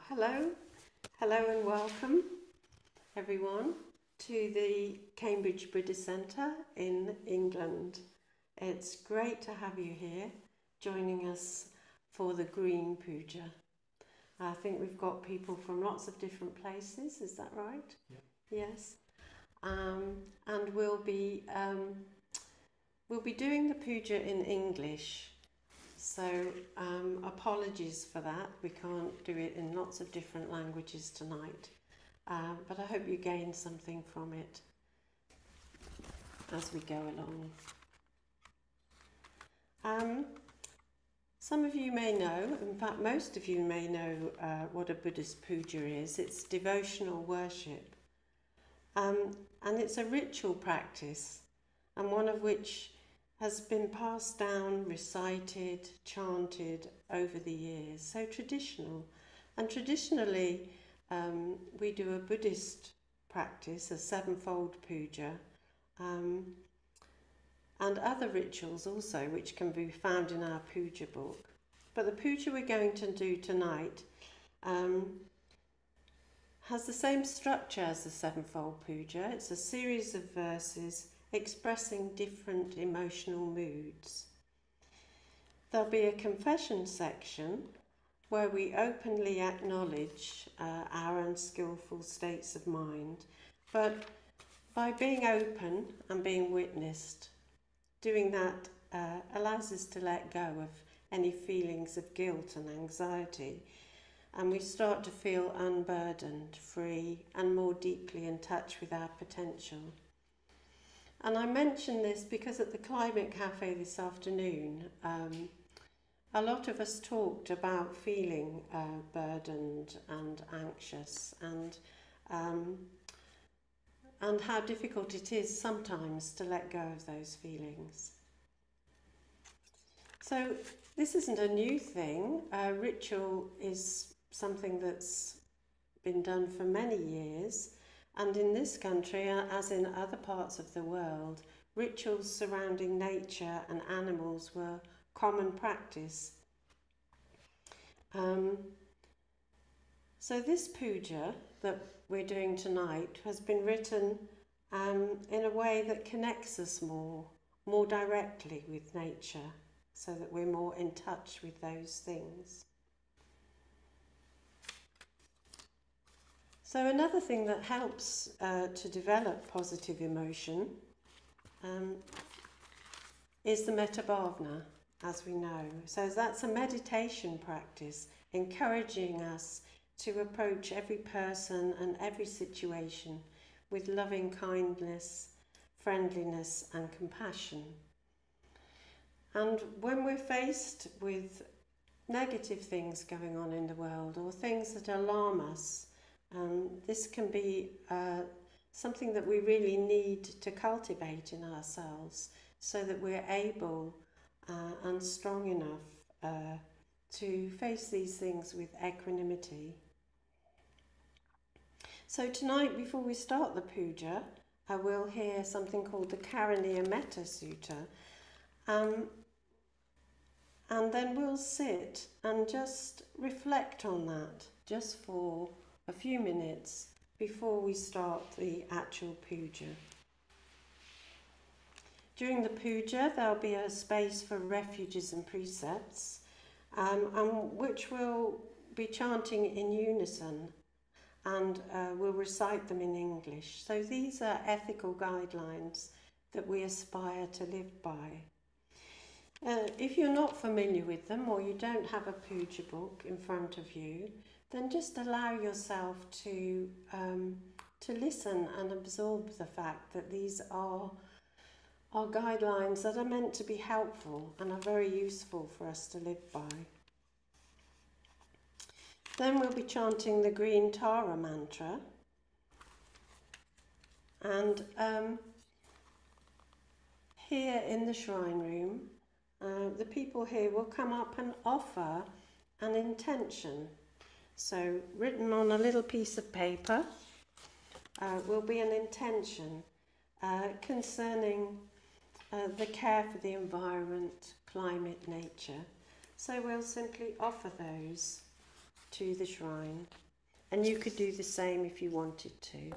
Hello and welcome everyone to the Cambridge Buddhist Centre in England. It's great to have you here joining us for the Green Puja. I think we've got people from lots of different places, is that right? Yeah. Yes. And we'll be doing the puja in English. So apologies for that, we can't do it in lots of different languages tonight, but I hope you gain something from it as we go along. Some of you may know, in fact most of you may know what a Buddhist puja is. It's devotional worship, and it's a ritual practice, and one of which has been passed down, recited, chanted over the years. So traditional. And traditionally, we do a Buddhist practice, a sevenfold puja, and other rituals also, which can be found in our puja book. But the puja we're going to do tonight has the same structure as the sevenfold puja. It's a series of verses expressing different emotional moods. There'll be a confession section where we openly acknowledge our unskillful states of mind, but by being open and being witnessed, doing that allows us to let go of any feelings of guilt and anxiety, and we start to feel unburdened, free, and more deeply in touch with our potential. And I mention this because at the Climate Cafe this afternoon, a lot of us talked about feeling burdened and anxious, and how difficult it is sometimes to let go of those feelings. So this isn't a new thing. Ritual is something that's been done for many years. And in this country, as in other parts of the world, rituals surrounding nature and animals were common practice. So this puja that we're doing tonight has been written in a way that connects us more directly with nature, so that we're more in touch with those things. So another thing that helps to develop positive emotion is the metta bhavana, as we know. So that's a meditation practice encouraging us to approach every person and every situation with loving kindness, friendliness and compassion. And when we're faced with negative things going on in the world, or things that alarm us, this can be something that we really need to cultivate in ourselves, so that we're able and strong enough to face these things with equanimity. So tonight, before we start the puja, we'll hear something called the Karaniya Metta Sutta, and then we'll sit and just reflect on that, just for a few minutes before we start the actual puja. During the puja, there'll be a space for refuges and precepts, which we'll be chanting in unison, and we'll recite them in English. So these are ethical guidelines that we aspire to live by. If you're not familiar with them, or you don't have a puja book in front of you, then just allow yourself to listen and absorb the fact that these are guidelines that are meant to be helpful and are very useful for us to live by. Then we'll be chanting the Green Tara mantra, and here in the shrine room, the people here will come up and offer an intention. So written on a little piece of paper will be an intention concerning the care for the environment, climate, nature. So we'll simply offer those to the shrine. And you could do the same if you wanted to.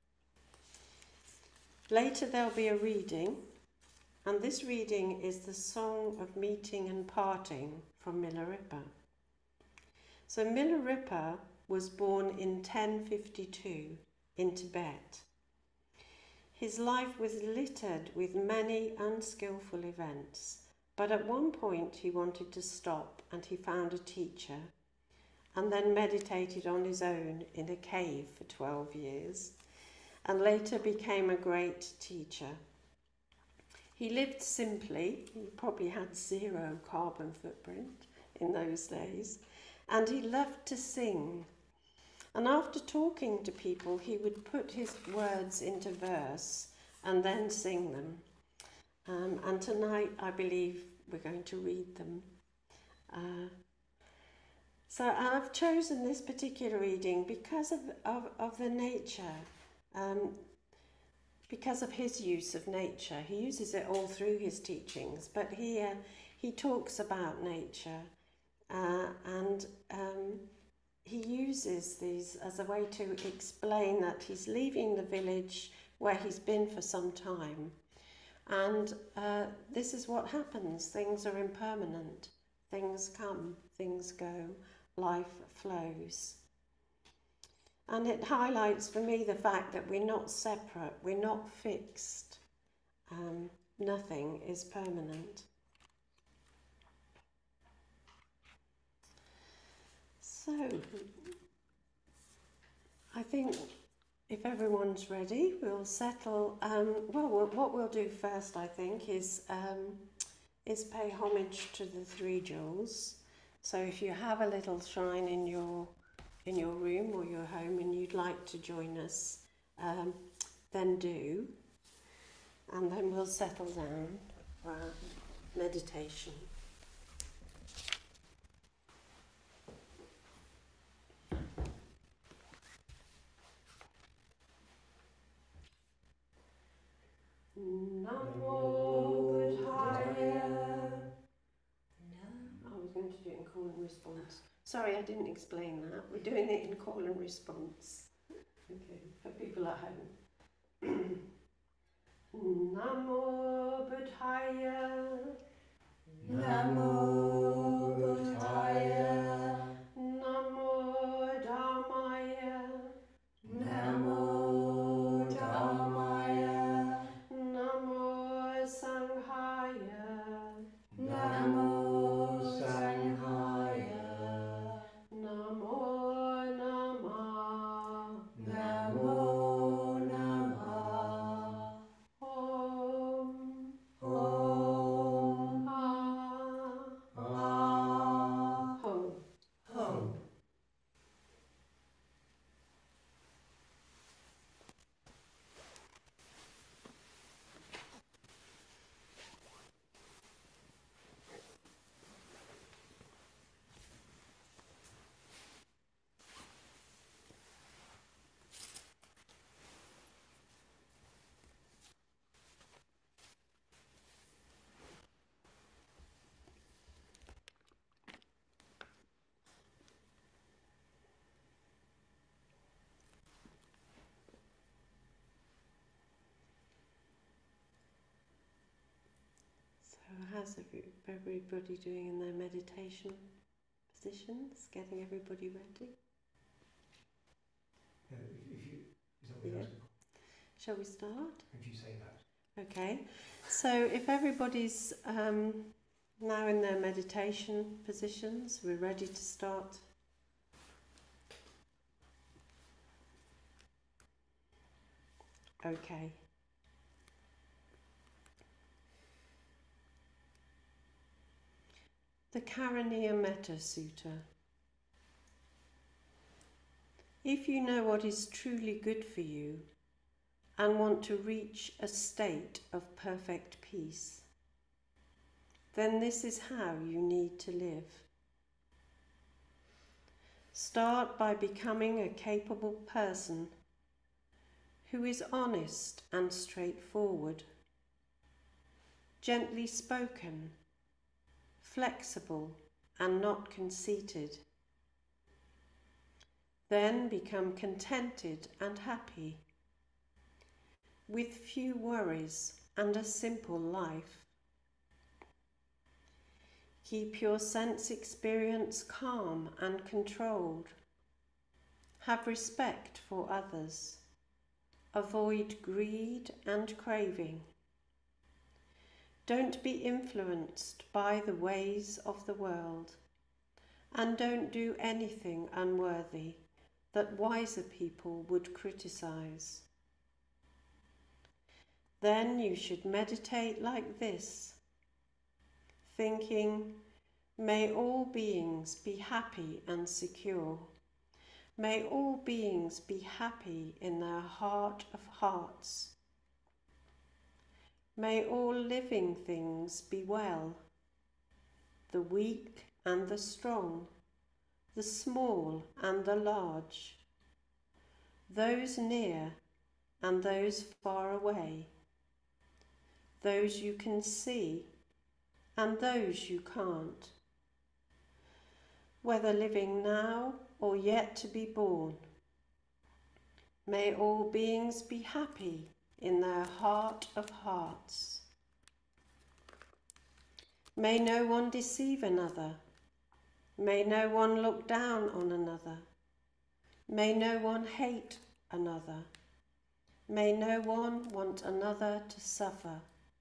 Later there'll be a reading, and this reading is the Song of Meeting and Parting from Milarepa. So Milarepa was born in 1052 in Tibet. His life was littered with many unskillful events, but at one point he wanted to stop and he found a teacher and then meditated on his own in a cave for 12 years and later became a great teacher. He lived simply, he probably had 0 carbon footprint in those days, and he loved to sing. And after talking to people, he would put his words into verse and then sing them. And tonight, I believe, we're going to read them. So I've chosen this particular reading because of the nature, because of his use of nature. He uses it all through his teachings, but here he talks about nature and he uses these as a way to explain that he's leaving the village where he's been for some time. And this is what happens. Things are impermanent. Things come, things go, life flows. And it highlights for me the fact that we're not separate, we're not fixed. Nothing is permanent. So, I think if everyone's ready, we'll settle. What we'll do first, I think, is pay homage to the 3 jewels. So, if you have a little shrine in your room or your home and you'd like to join us, then do. And then we'll settle down for our meditation. Namo Buddhaya. I was going to do it in call and response. Sorry, I didn't explain that. We're doing it in call and response. Okay, for people at home. Namo Buddhaya. Namo Buddhaya. Namo Dhammaya. Namo Dhammaya. Namo Sanghaya. Namo Sanghaya. Namo Namah. Namo Namah. Om. Om. Ah. Hum. Hum. So how's everybody doing in their meditation positions? Getting everybody ready? Is that what you're asking? Shall we start? If you say that. Okay. So if everybody's now in their meditation positions, we're ready to start. Okay. The Karaniya Metta Sutta. If you know what is truly good for you and want to reach a state of perfect peace, then this is how you need to live. Start by becoming a capable person who is honest and straightforward, gently spoken, flexible and not conceited, Then become contented and happy, with few worries and a simple life. Keep your sense experience calm and controlled. Have respect for others. Avoid greed and craving. Don't be influenced by the ways of the world, and don't do anything unworthy that wiser people would criticize. Then you should meditate like this, thinking, may all beings be happy and secure. May all beings be happy in their heart of hearts. May all living things be well, the weak and the strong, the small and the large, those near and those far away, those you can see and those you can't, whether living now or yet to be born. May all beings be happy in their heart of hearts. May no one deceive another. May no one look down on another. May no one hate another. May no one want another to suffer.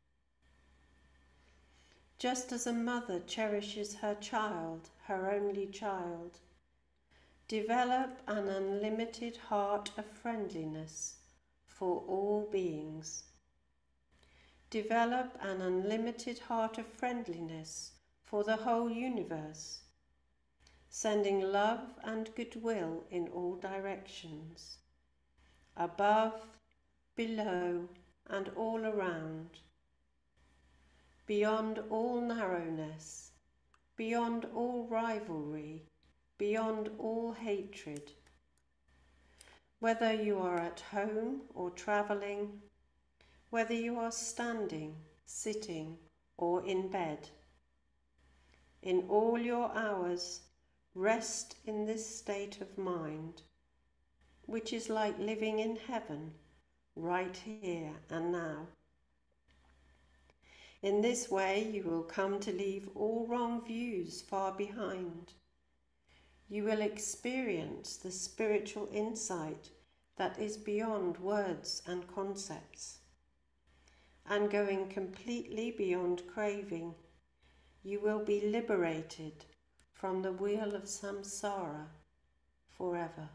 Just as a mother cherishes her child, her only child, develop an unlimited heart of friendliness for all beings. Develop an unlimited heart of friendliness for the whole universe, sending love and goodwill in all directions, above, below, and all around, beyond all narrowness, beyond all rivalry, beyond all hatred. Whether you are at home or travelling, whether you are standing, sitting, or in bed, in all your hours, rest in this state of mind, which is like living in heaven, right here and now. In this way, you will come to leave all wrong views far behind. You will experience the spiritual insight that is beyond words and concepts. And going completely beyond craving, you will be liberated from the wheel of samsara forever.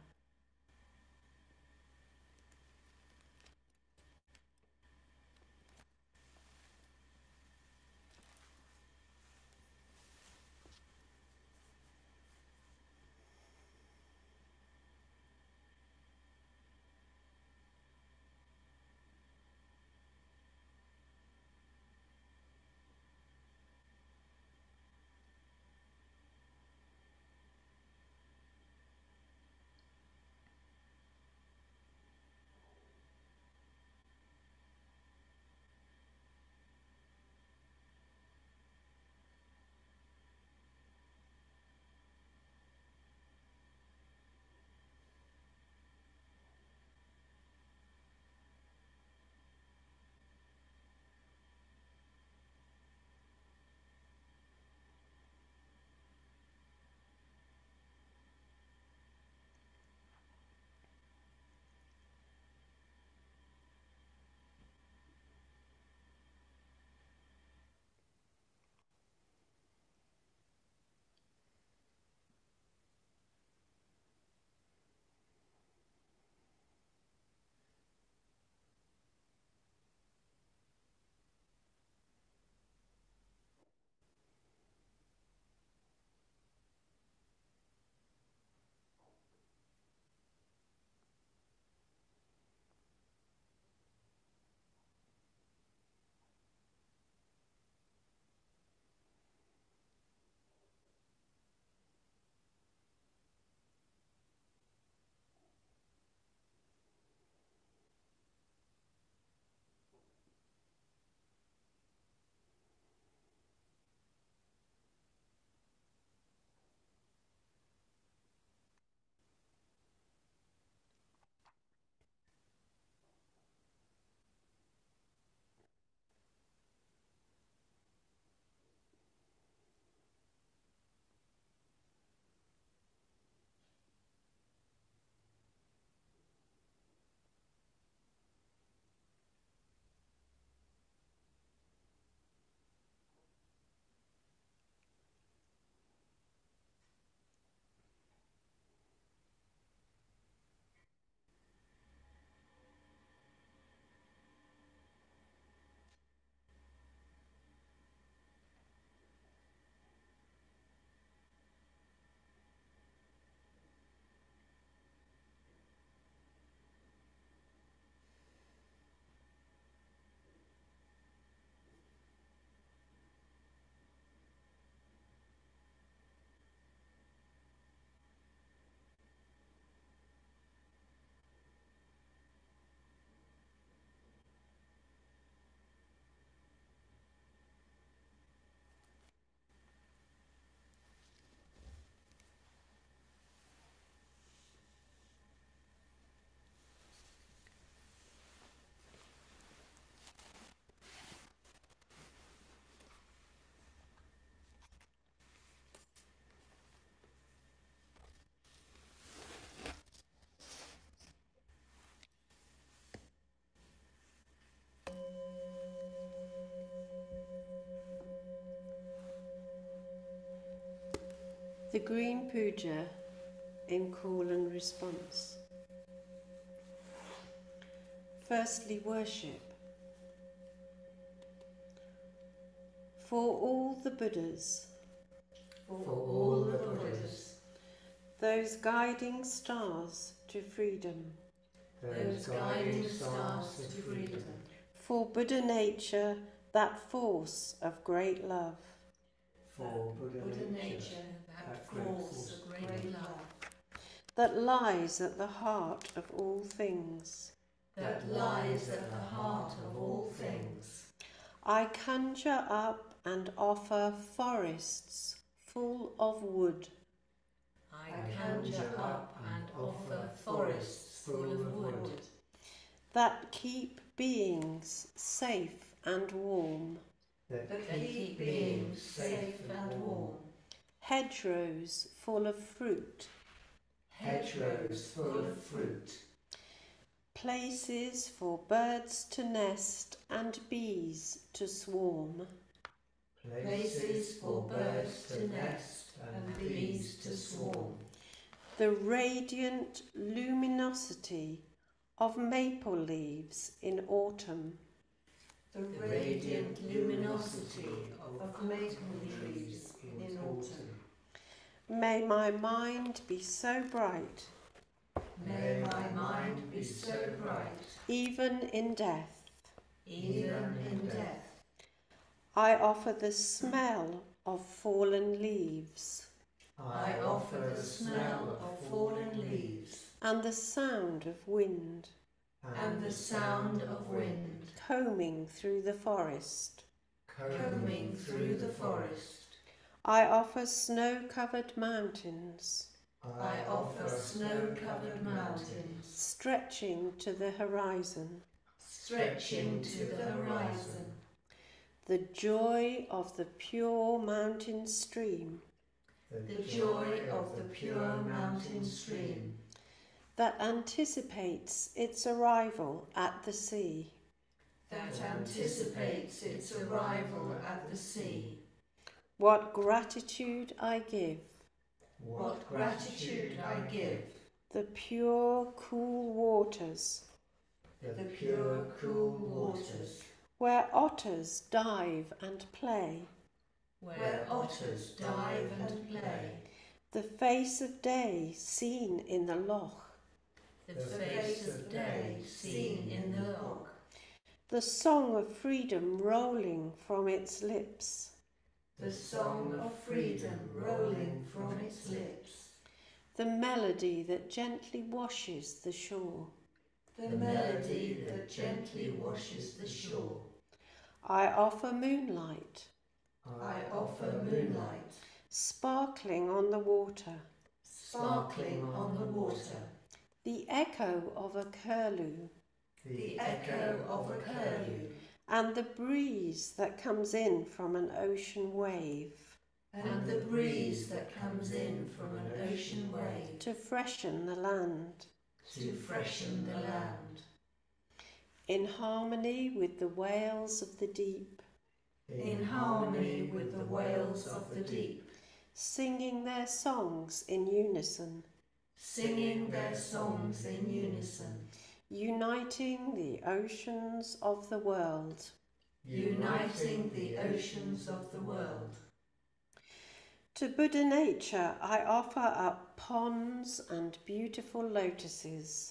The green puja in call and response. Firstly, worship. For all the Buddhas, those guiding stars to freedom. For Buddha nature, that force of great love. That lies at the heart of all things. I conjure up and offer forests full of wood. That keep beings safe and warm. Hedgerows full of fruit. Places for birds to nest and bees to swarm. The radiant luminosity of maple leaves in autumn. May my mind be so bright. Even in death. I offer the smell of fallen leaves. And the sound of wind. Combing through the forest. I offer snow-covered mountains. Stretching to the horizon. The joy of the pure mountain stream. That anticipates its arrival at the sea. What gratitude I give. The pure, cool waters. Where otters dive and play. The face of day seen in the loch. The song of freedom rolling from its lips. The melody that gently washes the shore. I offer moonlight. Sparkling on the water. The echo of a curlew. And the breeze that comes in from an ocean wave. To freshen the land. In harmony with the wails of the deep. Singing their songs in unison. Uniting the oceans of the world. To Buddha nature I offer up ponds and beautiful lotuses.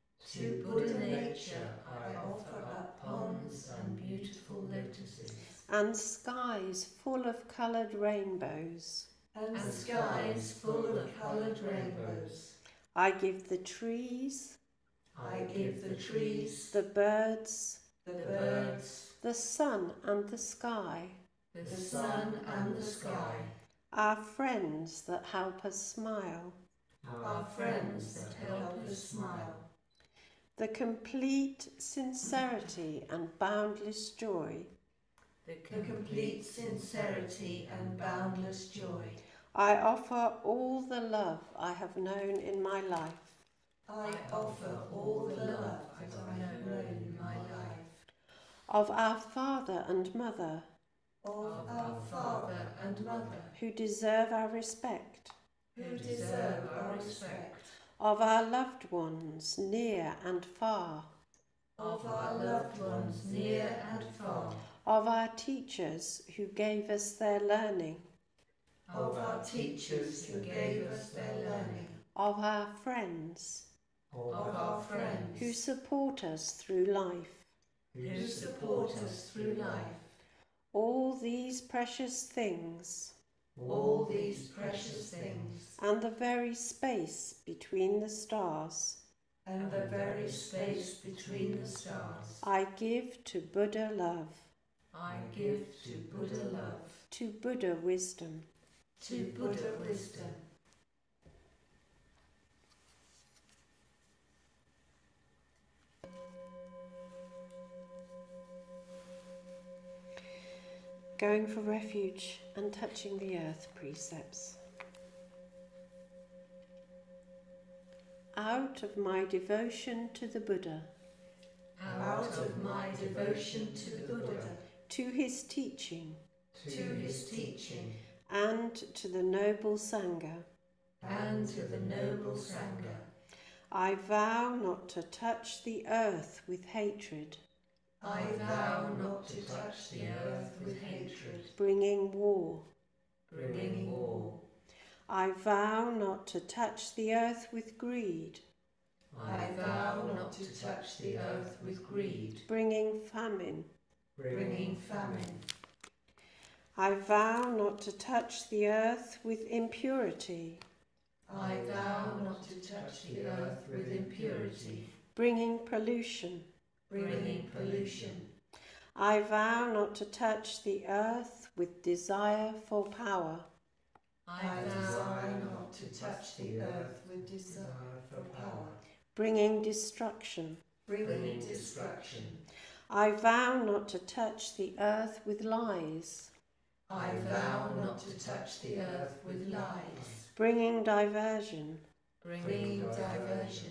And skies full of coloured rainbows. I give the trees. The birds. The sun and the sky. Our friends that help us smile. The complete sincerity and boundless joy. I offer all the love I have known in my life. Of our father and mother. Who deserve our respect. who deserve our respect, of our loved ones near and far, of our loved ones near and far, of our teachers who gave us their learning, of our teachers who gave us their learning, of our friends of our friends who support us through life. who support us through life. All these precious things, All these precious things, and the very space between the stars, and the very space between the stars, I give to Buddha love, I give to Buddha love, to Buddha wisdom. to Buddha wisdom. Going for refuge and touching the earth precepts. Out of my devotion to the Buddha, Out of my devotion to the Buddha, to his teaching, to his teaching, and to the noble Sangha, and to the noble Sangha, I vow not to touch the earth with hatred, I vow not to touch the earth with hatred, bringing war. bringing war. I vow not to touch the earth with greed, I vow not to touch the earth with greed, bringing famine. bringing famine. I vow not to touch the earth with impurity, I vow not to touch the earth with impurity, bringing pollution. bringing pollution. I vow not to touch the earth with desire for power, I vow not to touch the earth with desire for power, bringing destruction. bringing destruction. I vow not to touch the earth with lies, I vow not to touch the earth with lies, bringing diversion. bringing diversion.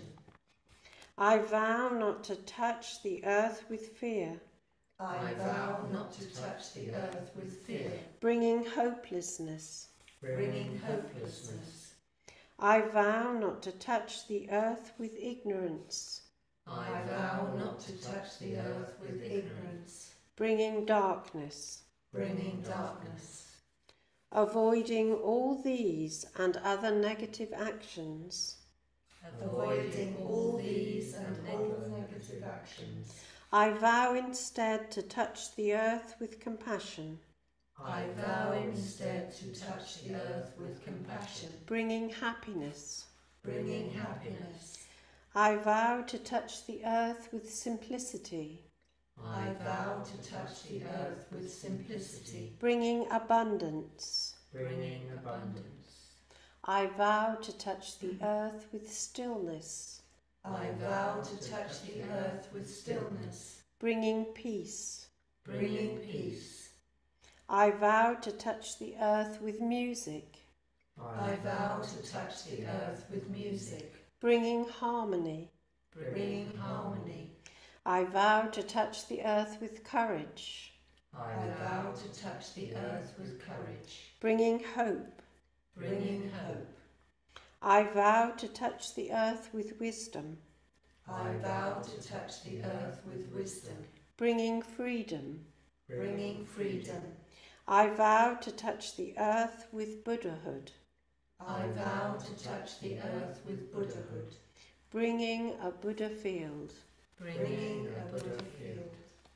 I vow not to touch the earth with fear, I vow not to touch the earth with fear, bringing hopelessness. bringing hopelessness. I vow not to touch the earth with ignorance, I vow not to touch the earth with ignorance, bringing darkness. bringing darkness. Avoiding all these and other negative actions, Avoiding all these and all negative actions, I vow instead to touch the earth with compassion, I vow instead to touch the earth with compassion, bringing happiness. bringing happiness. I vow to touch the earth with simplicity, I vow to touch the earth with simplicity, bringing abundance. bringing abundance. I vow to touch the earth with stillness, I vow to touch the earth with stillness, bringing peace. bringing peace. I vow to touch the earth with music, I vow to touch the earth with music, bringing harmony. bringing harmony. I vow to touch the earth with courage, I vow to touch the earth with courage, bringing hope. bringing hope. I vow to touch the earth with wisdom, I vow to touch the earth with wisdom, bringing freedom. bringing freedom. I vow to touch the earth with Buddhahood, I vow to touch the earth with Buddhahood, bringing a Buddha field. bringing a Buddha field.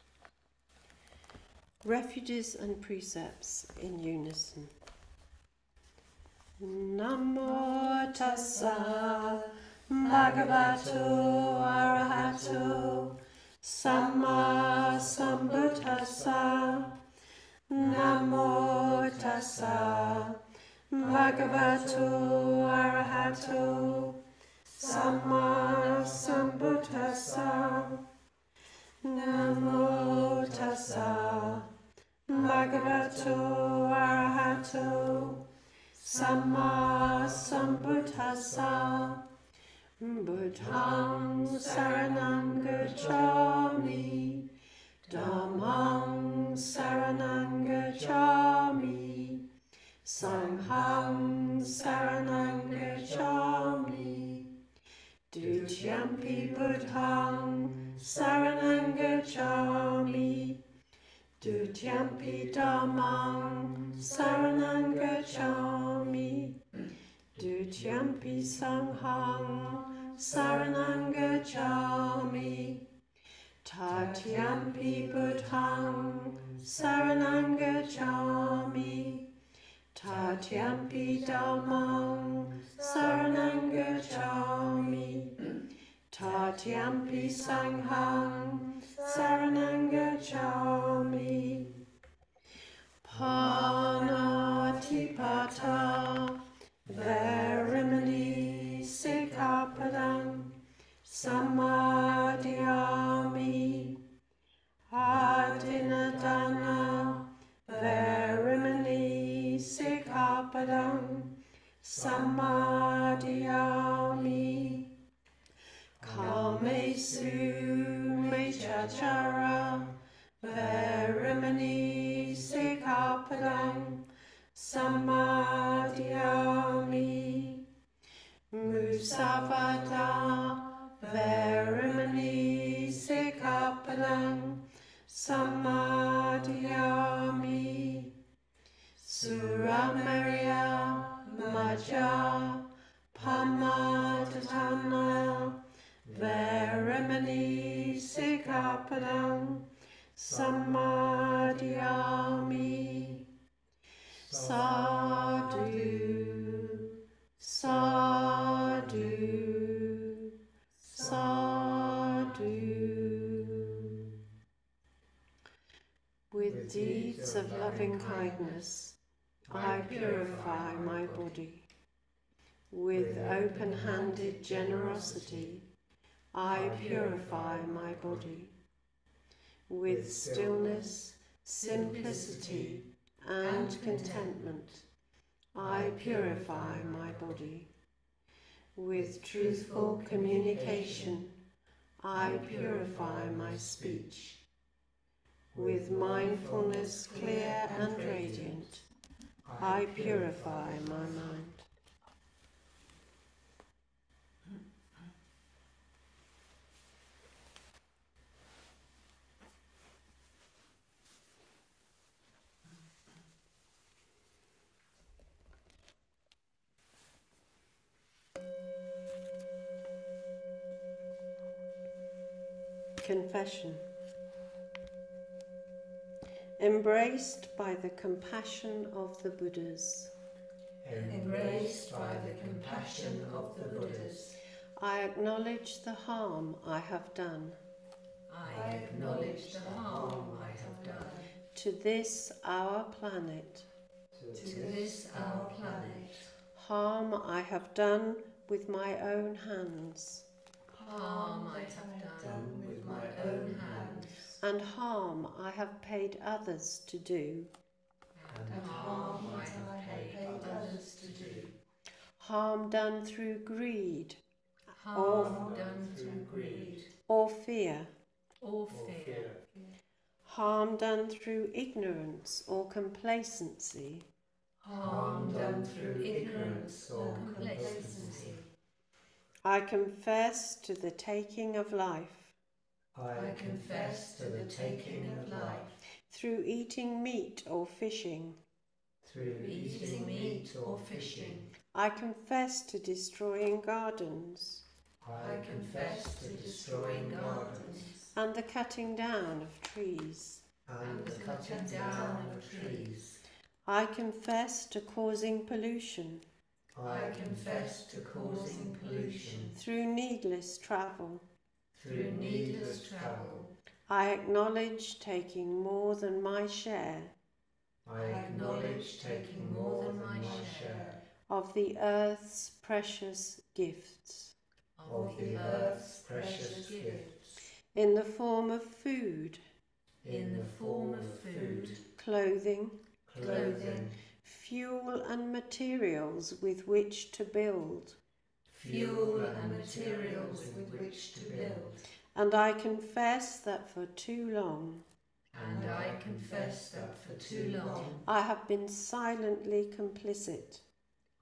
Refuges and precepts in unison. Namo tassa bhagavato arahato samma sambuddhassa. Namo tassa bhagavato arahato samma sambuddhassa. Namo tassa bhagavato arahato samma sambuddhassa. Buddhang saranang gacchami, Dhammang saranang gacchami, Sanghang saranang Dutyampi Buddhang Saranangachami. Dutyampi Dhammang Saranangachami. Dutyampi Sanghang Saranangachami. Tatyampi Buddhang Saranangachami. Tatyampi Dhammang Saranangachami. Tatyampi Sanghang Saranangachami. Panatipata Verimani Sikkhapadang Samadhyami. Adinadana Verimani Sikkhapadang Samadhyami. Kamesu Mechachara Verimani Sikkhapadang Samadhyami. Musavada Verimani Sikkhapadang Samadhyami. Suramarya Maja Pamadhatana Verimani Sikkhapadang Samadhyami. Sadhu, sadhu, sadhu. With deeds of loving kindness, I purify my body. With open-handed generosity, I purify my body. With stillness, simplicity, and contentment, I purify my body. With truthful communication, I purify my speech. With mindfulness clear and radiant, I purify my mind. Confession. Embraced by the compassion of the Buddhas, Embraced by the compassion of the Buddhas, I acknowledge the harm I have done I acknowledge the harm I have done to this our planet, to this our planet, harm I have done with my own hands, harm I have done with my own hands, and harm I have paid others to do, and harm I have paid others to do, harm done through greed harm done through greed or fear, or fear, harm done through ignorance or complacency, harm done through ignorance or complacency. I confess to the taking of life I confess to the taking of life through eating meat or fishing. through eating meat or fishing. I confess to destroying gardens I confess to destroying gardens and the cutting down of trees. and the cutting down of trees. I confess to causing pollution I confess to causing pollution through needless travel. through needless travel. I acknowledge taking more than my share I acknowledge taking more than my share of the earth's precious gifts of the earth's precious gifts in the form of food, in the form of food, clothing, clothing, fuel and materials with which to build. fuel and materials with which to build. And I confess that for too long And I confess that for too long I have been silently complicit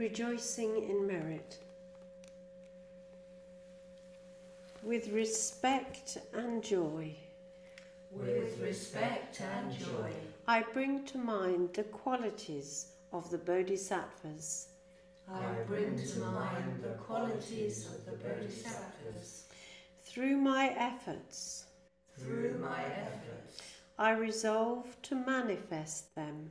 rejoicing in merit. With respect and joy, With respect and joy, I bring to mind the qualities of the Bodhisattvas. I bring to mind the qualities of the Bodhisattvas. Through my efforts, Through my efforts, I resolve to manifest them,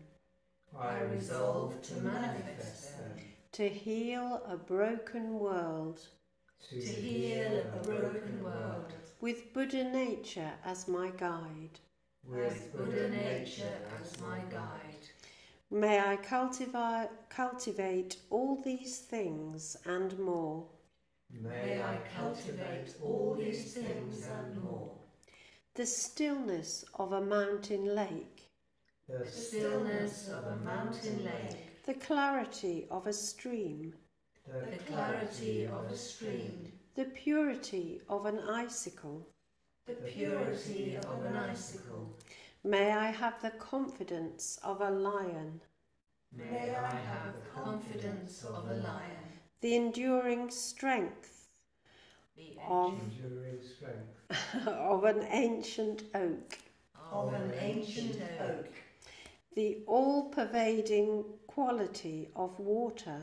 I resolve to manifest them, to heal a broken world, to heal a broken world, with Buddha nature as my guide. with Buddha nature as my guide. May I cultivate all these things and more. May I cultivate all these things and more. The stillness of a mountain lake, The stillness of a mountain lake, the clarity of a stream, the clarity of a stream, the purity of an icicle. the purity of an icicle. May I have the confidence of a lion, May I have the confidence of a lion, the enduring strength of, Enduring strength. of an ancient oak, of an ancient oak, the all-pervading quality of water,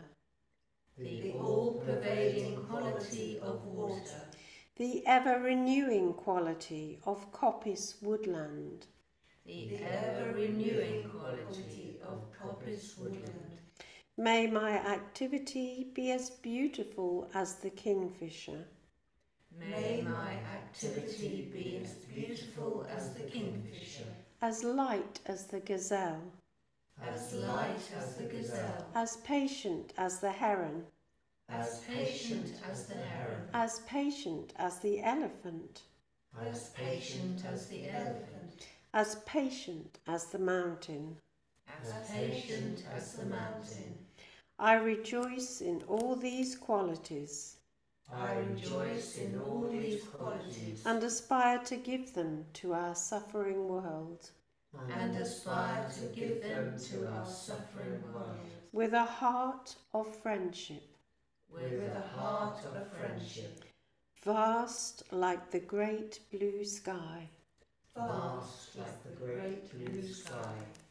the all-pervading quality of water, the ever-renewing quality of coppice woodland. the ever-renewing quality of coppice woodland. May my activity be as beautiful as the kingfisher, May my activity be as beautiful as the kingfisher, as light as the gazelle, as light as the gazelle, as patient as the heron, as patient as the heron, as patient as the elephant, as patient as the elephant, as patient as the mountain. as patient as the mountain. I rejoice in all these qualities I rejoice in all these qualities and aspire to give them to our suffering world and aspire to give them to our suffering world with a heart of friendship, with a heart of friendship, vast like the great blue sky. vast like the great blue sky.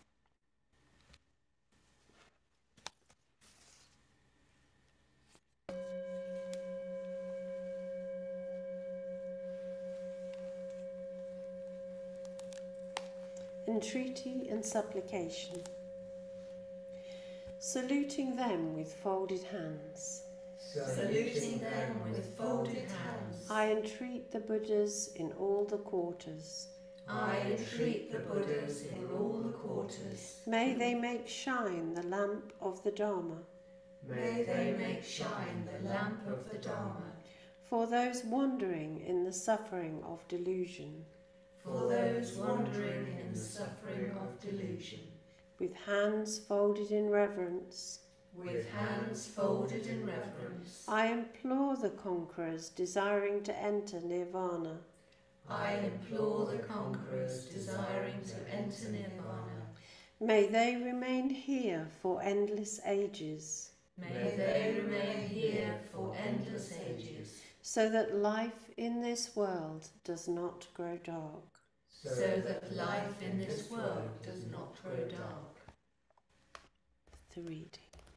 Entreaty and supplication. Saluting them with folded hands, Saluting them with folded hands, I entreat the Buddhas in all the quarters. I entreat the Buddhas in all the quarters. May they make shine the lamp of the Dharma May they make shine the lamp of the Dharma for those wandering in the suffering of delusion, for those wandering in the suffering of delusion. with hands folded in reverence, With hands folded in reverence, I implore the conquerors desiring to enter nirvana. I implore the conquerors desiring to enter nirvana. May they remain here for endless ages, May they remain here for endless ages, so that life in this world does not grow dark. so that life in this world does not grow dark. The reading.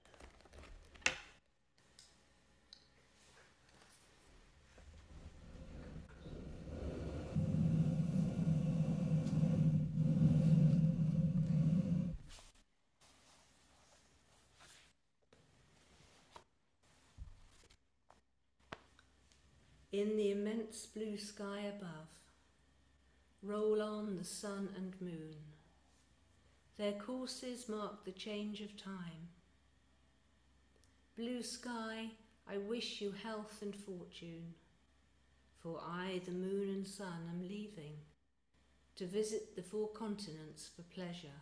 In the immense blue sky above, roll on the sun and moon. Their courses mark the change of time. Blue sky, I wish you health and fortune, for I, the moon and sun, am leaving to visit the 4 continents for pleasure.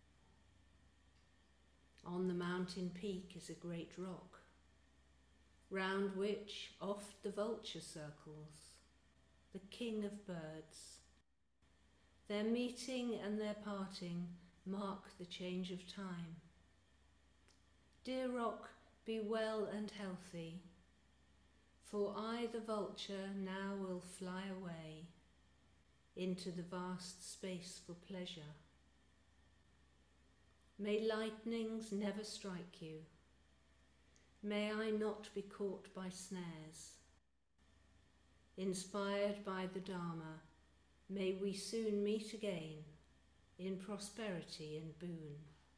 On the mountain peak is a great rock, round which oft the vulture circles, the king of birds. Their meeting and their parting mark the change of time. Dear rock, be well and healthy, for I, the vulture, now will fly away into the vast space for pleasure. May lightnings never strike you. May I not be caught by snares. Inspired by the Dharma, may we soon meet again in prosperity and boon.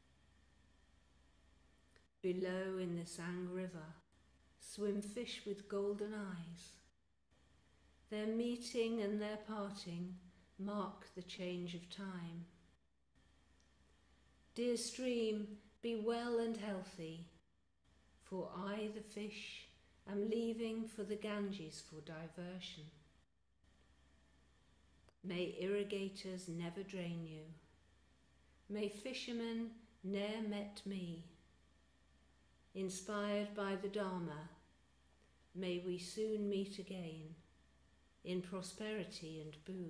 Below in the Sang River swim fish with golden eyes. Their meeting and their parting mark the change of time. Dear stream, be well and healthy, for I, the fish, am leaving for the Ganges for diversion. May irrigators never drain you. May fishermen ne'er met me. Inspired by the Dharma, may we soon meet again in prosperity and boon.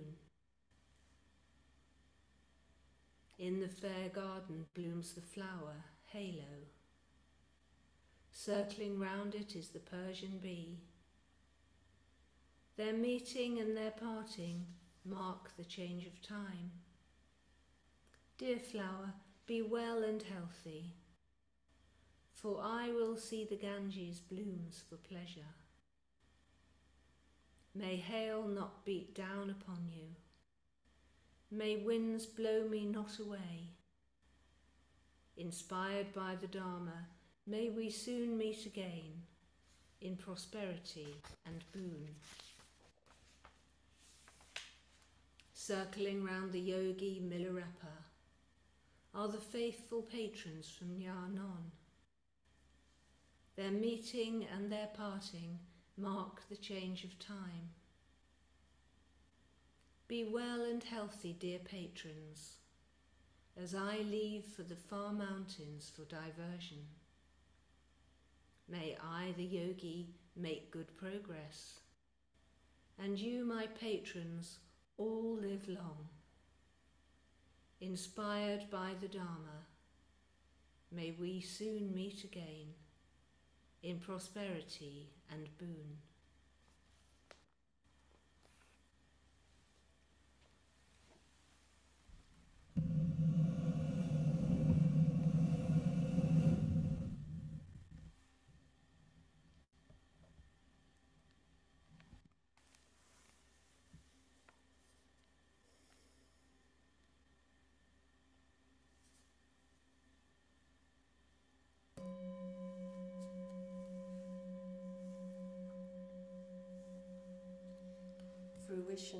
In the fair garden blooms the flower, halo. Circling round it is the Persian bee. Their meeting and their parting mark the change of time. Dear flower, be well and healthy, for I will see the Ganges blooms for pleasure. May hail not beat down upon you. May winds blow me not away. Inspired by the Dharma, may we soon meet again in prosperity and boon. Circling round the yogi Milarepa are the faithful patrons from Nyanon. Their meeting and their parting mark the change of time. Be well and healthy, dear patrons, as I leave for the far mountains for diversion. May I, the yogi, make good progress, and you, my patrons, all live long. Inspired by the Dharma, may we soon meet again in prosperity and boon. Fruition.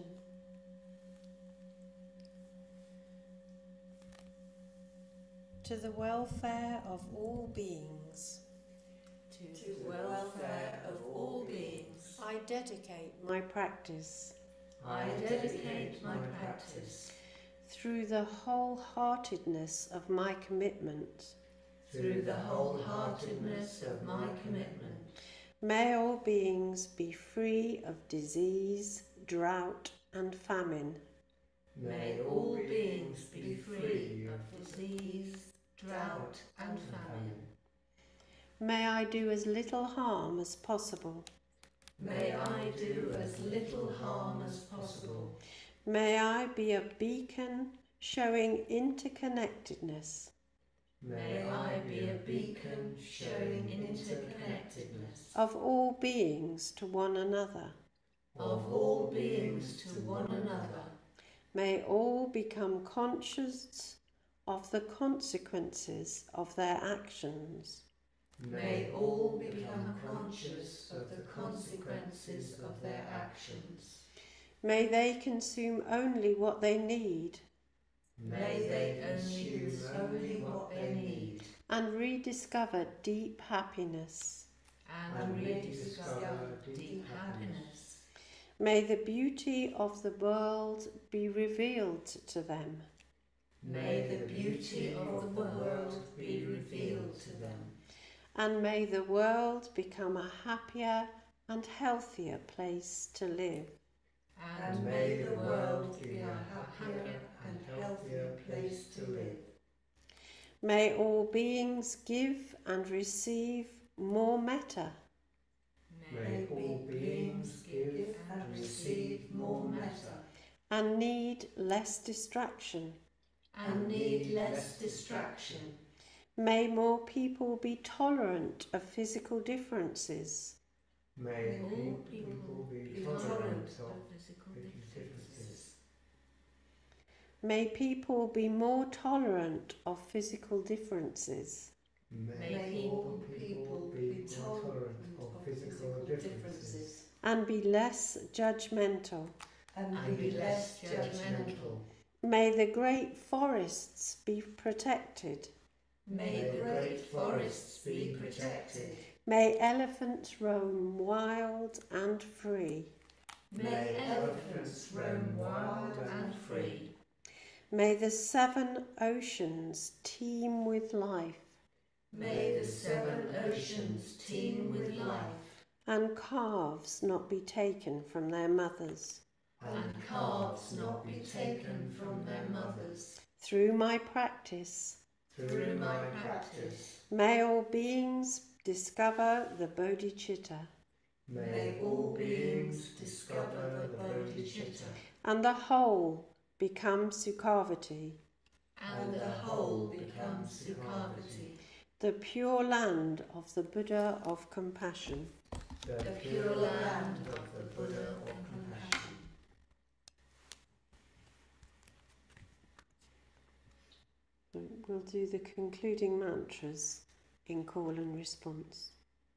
To the welfare of all beings. To the welfare of all beings. I dedicate my practice. I dedicate my practice. Through the wholeheartedness of my commitment. Through the wholeheartedness of my commitment. May all beings be free of disease, drought and famine. May all beings be free of disease, drought and famine. May I do as little harm as possible. May I do as little harm as possible. May I be a beacon showing interconnectedness. May I be a beacon showing interconnectedness of all beings to one another. Of all beings to one another. May all become conscious of the consequences of their actions. May all become conscious of the consequences of their actions. May they consume only what they need. May they consume only what they need. And rediscover deep happiness. And rediscover deep happiness. May the beauty of the world be revealed to them. May the beauty of the world be revealed to them. And may the world become a happier and healthier place to live. And may the world be a happier and healthier place to live. May all beings give and receive more metta, May all beings give and receive more metta, and need less distraction. and need less distraction. May more people be tolerant of physical differences. May all people people be be tolerant tolerant of of physical differences. May people be more tolerant of physical differences. May all people be tolerant of physical differences, And be less judgmental. And be less judgmental. May the great forests be protected. May the great forests be protected. May elephants roam wild and free. May elephants roam wild and free. May the 7 oceans teem with life. May the 7 oceans teem with life. And calves not be taken from their mothers. And calves not be taken from their mothers. Through my practice, Through my practice, may all beings discover the bodhicitta, may all beings discover the bodhicitta, and the whole become Sukhavati, and the whole becomes Sukhavati, the pure land of the Buddha of compassion. the pure land of the Buddha of compassion. We'll do the concluding mantras in call and response.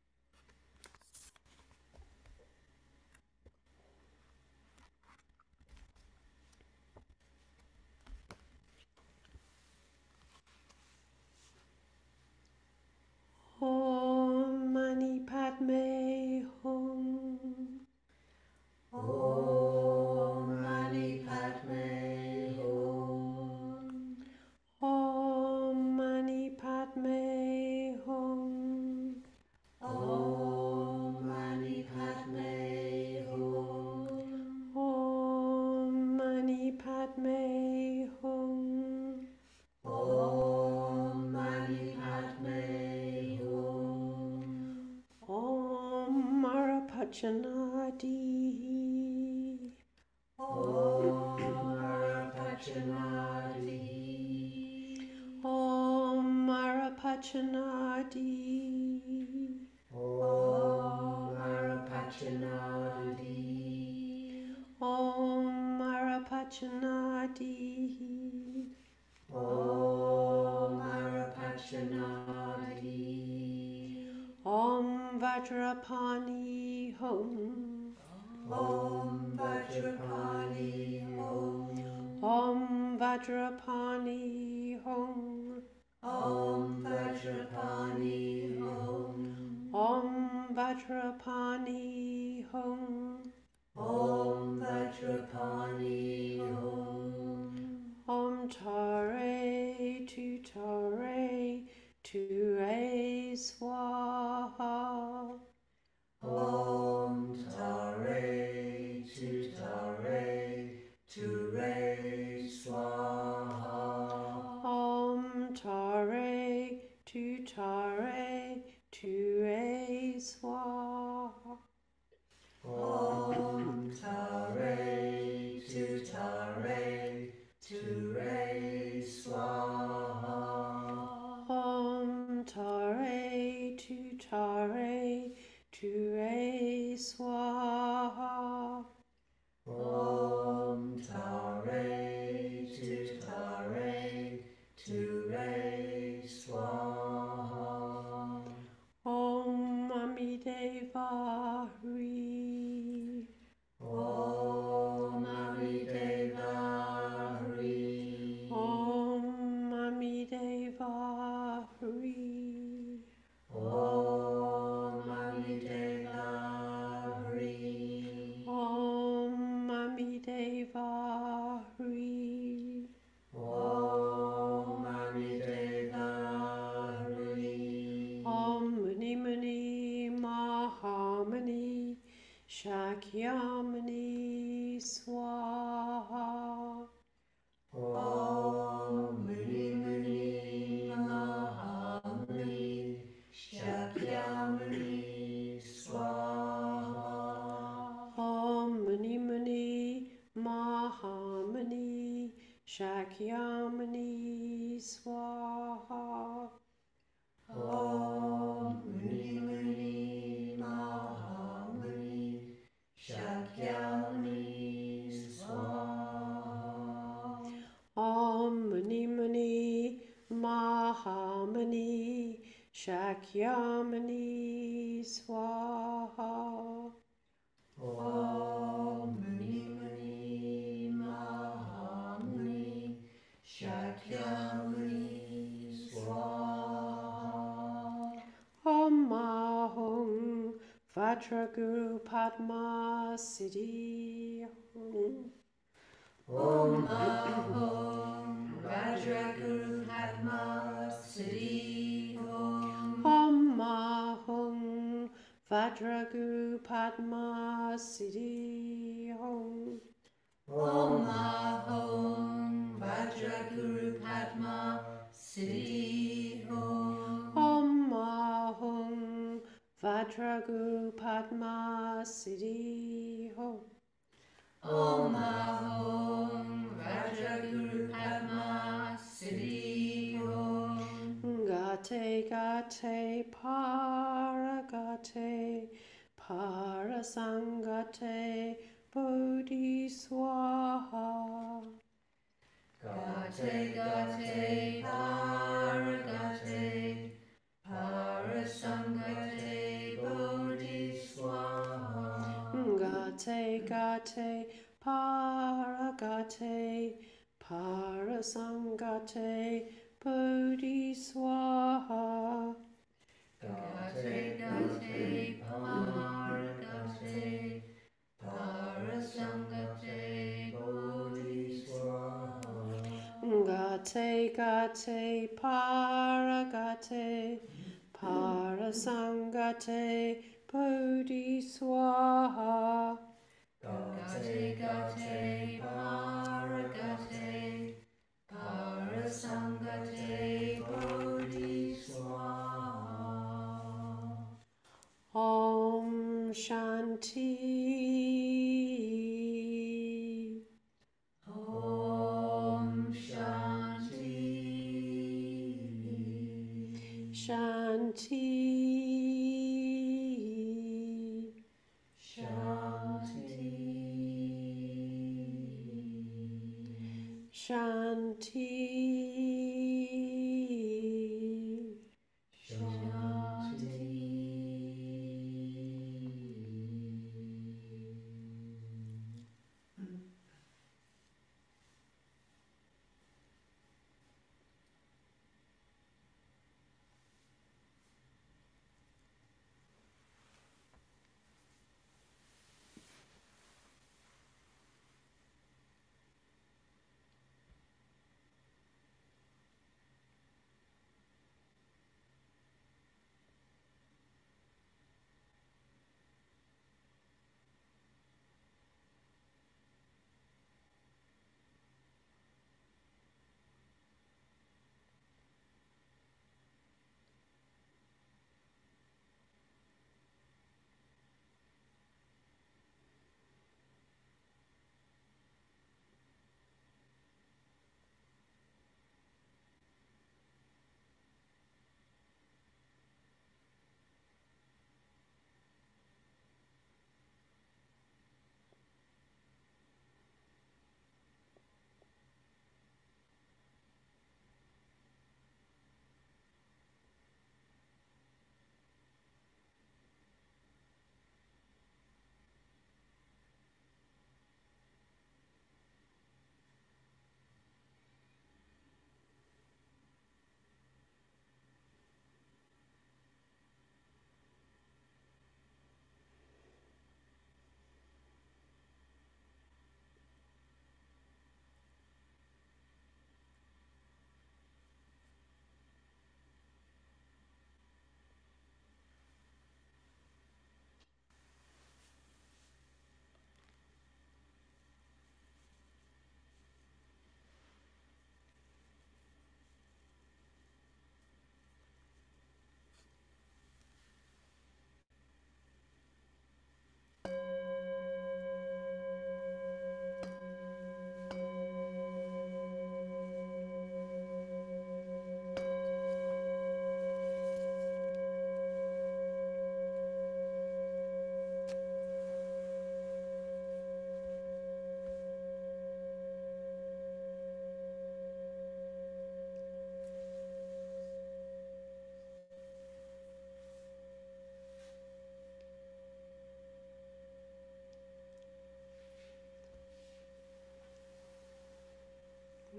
Om Mani Padme Hum. Om Mani Padme Hum. Om Mani Padme Hum. Om Mani Padme Hum. Om Mani Padme Hum. Om Mani Padme Hum. Om Marapachanadi. Om Marapachanadi. Om Marapachanadi. Om Marapachanadi. Om Marapachanadi. Om Marapachanadi. Om Vajrapani Hum. Om Vajrapani Hum. Om Vajrapani Hum. Om Vajrapani Hum. Om Vajrapani Hum. Om Vajrapani Hum. Om Tare Tutare Ture Swaha. Om Tare Tutare Ture Swaha. Om Tare Tutare Ture Swaha. Om Tare Tutare Ture Swaha. Om Tare Tutare Ture Swaha. Om Tare Tutare Ture Swaha. Om Amideva Hri. Om Amideva Hri. Om Amideva Hri. Om Amideva Hri. Om Amideva Hri. Om Amideva Hri. Om Muni Muni Mahamani Shakyamani Swaha. Om Muni Muni Mahamuni Shakyamuni Shakyamuni Swaha. Om Muni Muni Mahamuni Shakyamuni Swaha. Om Muni Muni Mahamuni Shakyamuni Swaha. Om Muni Muni Mahamuni Shakyamuni Swaha. Om Mahung Vajraguru Padma Siddhi Hum. Om Ahom Vajraguru Padma Siddhi Om. Om Mahung Vajraguru Padma Siddhi Hum. Om Ahom Vajraguru Padma Siddhi Om. Om Mahung Vajraguru Padma Siddhi Hum. Om Ahom Vajraguru Padma Siddhi Om. Gate Gate Paragate Parasangate Bodhi Swaha. Gate Gate Paragate Parasangate Bodhi Swaha. Gate Gate Paragate Parasangate Bodhi Swaha. Gate Gate Paragate Parasangate Bodhi Swaha. Gate Gate Paragate Parasangate Bodhi Swaha. Gate Gate Paragate Parasangate Bodhi Swaha. Om Shanti. Om Shanti. Shanti. Shanti. Shanti.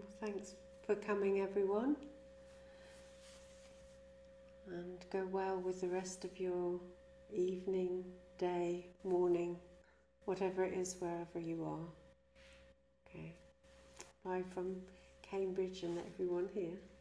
Thanks for coming, everyone, and go well with the rest of your evening, day, morning, whatever it is, wherever you are. Okay. Bye from Cambridge and everyone here.